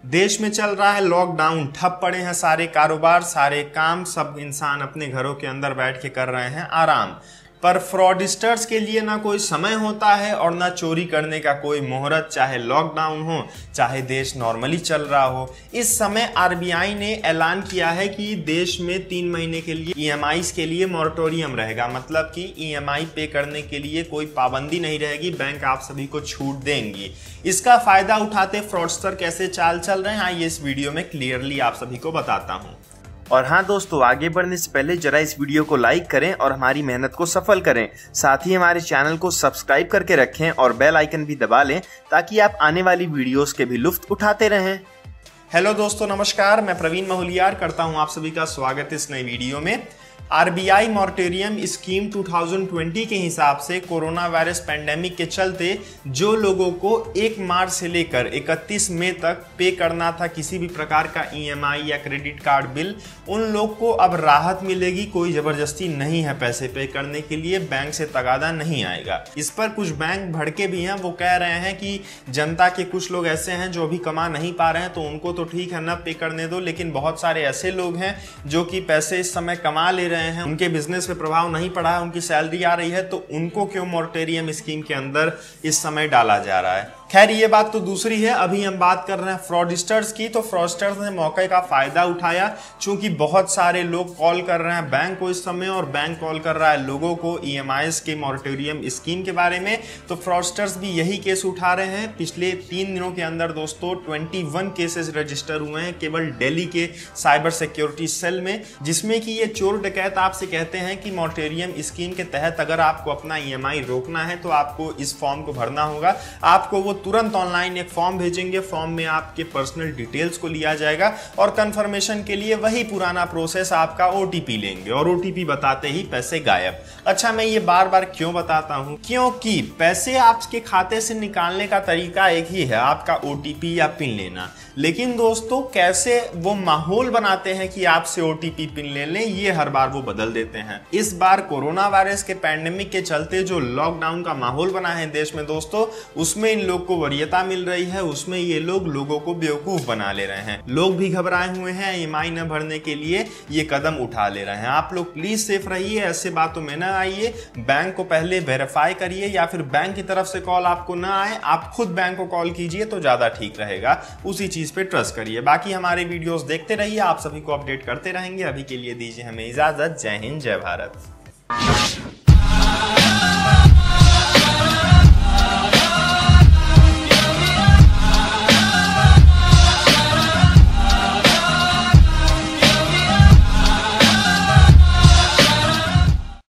देश में चल रहा है लॉकडाउन, ठप पड़े हैं सारे कारोबार, सारे काम, सब इंसान अपने घरों के अंदर बैठ के कर रहे हैं आराम। पर फ्रॉडस्टर्स के लिए ना कोई समय होता है और ना चोरी करने का कोई मुहूर्त, चाहे लॉकडाउन हो चाहे देश नॉर्मली चल रहा हो। इस समय आरबीआई ने ऐलान किया है कि देश में 3 महीने के लिए ईएमआईस के लिए मोरेटोरियम रहेगा, मतलब कि ईएमआई पे करने के लिए कोई पाबंदी नहीं रहेगी, बैंक आप सभी को छूट देंगी। इसका फायदा उठाते फ्रॉडस्टर कैसे चाल चल रहे हैं, आइए इस वीडियो में क्लियरली आप सभी को बताता हूँ। और हाँ दोस्तों, आगे बढ़ने से पहले जरा इस वीडियो को लाइक करें और हमारी मेहनत को सफल करें। साथ ही हमारे चैनल को सब्सक्राइब करके रखें और बेल आइकन भी दबा लें ताकि आप आने वाली वीडियोस के भी लुत्फ उठाते रहें। हेलो दोस्तों, नमस्कार। मैं प्रवीण महूलियार करता हूं आप सभी का स्वागत इस नई वीडियो में। आरबीआई मोरेटोरियम स्कीम 2020 के हिसाब से कोरोना वायरस पैंडेमिक के चलते जो लोगों को 1 मार्च से लेकर 31 मई तक पे करना था किसी भी प्रकार का ईएमआई या क्रेडिट कार्ड बिल, उन लोग को अब राहत मिलेगी। कोई जबरदस्ती नहीं है पैसे पे करने के लिए, बैंक से तगादा नहीं आएगा। इस पर कुछ बैंक भड़के भी हैं, वो कह रहे हैं कि जनता के कुछ लोग ऐसे हैं जो अभी कमा नहीं पा रहे हैं तो उनको तो ठीक है, न पे करने दो, लेकिन बहुत सारे ऐसे लोग हैं जो कि पैसे इस समय कमा ले रहे हैं, उनके बिजनेस पे प्रभाव नहीं पड़ा है, उनकी सैलरी आ रही है, तो उनको क्यों मोरेटोरियम स्कीम के अंदर इस समय डाला जा रहा है। खैर ये बात तो दूसरी है। अभी हम बात कर रहे हैं फ्रॉडस्टर्स की। तो फ्रॉडस्टर्स ने मौके का फायदा उठाया, चूंकि बहुत सारे लोग कॉल कर रहे हैं बैंक को इस समय और बैंक कॉल कर रहा है लोगों को ईएमआईस के मोरेटोरियम स्कीम के बारे में। तो फ्रॉडस्टर्स भी यही केस उठा रहे हैं। पिछले 3 दिनों के अंदर दोस्तों 21 केसेस रजिस्टर हुए हैं केवल दिल्ली के साइबर सिक्योरिटी सेल में, जिसमें कि ये चोर डकैत आपसे कहते हैं कि मोरेटोरियम स्कीम के तहत अगर आपको अपना ईएमआई रोकना है तो आपको इस फॉर्म को भरना होगा। आपको वो तुरंत ऑनलाइन एक फॉर्म भेजेंगे, फॉर्म में आपके पर्सनल डिटेल्स को लिया जाएगा और कंफर्मेशन के लिए वही पुराना प्रोसेस, आपका ओटीपी लेंगे और ओटीपी बताते ही पैसे गायब। अच्छा, मैं ये बार बार क्यों बताता हूं? क्योंकि पैसे आपके खाते से निकालने का तरीका एक ही है, आपका ओटीपी या पिन लेना। लेकिन दोस्तों कैसे वो माहौल बनाते हैं कि आपसे ओटीपी पिन ले लें, ये हर बार वो बदल देते हैं। इस बार कोरोना वायरस के पैंडेमिक के चलते जो लॉकडाउन का माहौल बना है देश में दोस्तों, उसमें इन लोग को वरीयता मिल रही है, उसमें ये लोग लोगों को बेवकूफ बना ले रहे हैं। लोग भी घबराए हुए हैं, ईएमआई न भरने के लिए ये कदम उठा ले रहे हैं। आप लोग प्लीज सेफ रहिए, ऐसे बातों में ना आइए। बैंक को पहले वेरीफाई करिए, या फिर बैंक की तरफ से कॉल आपको ना आए, आप खुद बैंक को कॉल कीजिए तो ज्यादा ठीक रहेगा। उसी चीज पे ट्रस्ट करिए। बाकी हमारे वीडियोस देखते रहिए, आप सभी को अपडेट करते रहेंगे। अभी के लिए दीजिए हमें इजाजत। जय हिंद, जय भारत।